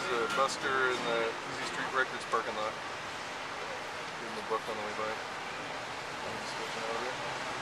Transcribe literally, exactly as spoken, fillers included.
uh, Buster in the Easy Street Records parking lot. Reading the book on the way by. I'm just switching over.